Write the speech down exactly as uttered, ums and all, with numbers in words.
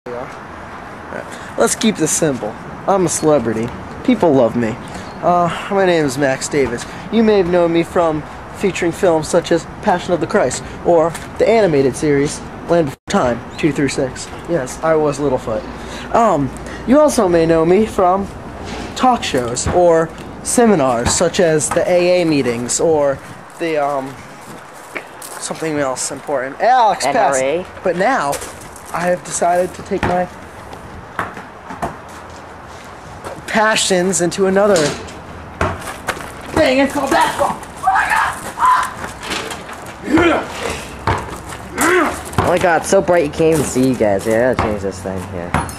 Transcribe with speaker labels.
Speaker 1: Right. Let's keep this simple. I'm a celebrity. People love me. Uh, my name is Max Davis. You may have known me from featuring films such as Passion of the Christ or the animated series Land Before Time two through six. Yes, I was Littlefoot. Um, you also may know me from talk shows or seminars such as the A A meetings or the um something else important. Alex
Speaker 2: N R A.
Speaker 1: Pass. But now I have decided to take my passions into another thing. It's called basketball.
Speaker 2: Oh my god, it's so bright you can't even see you guys. Yeah, I gotta change this thing here.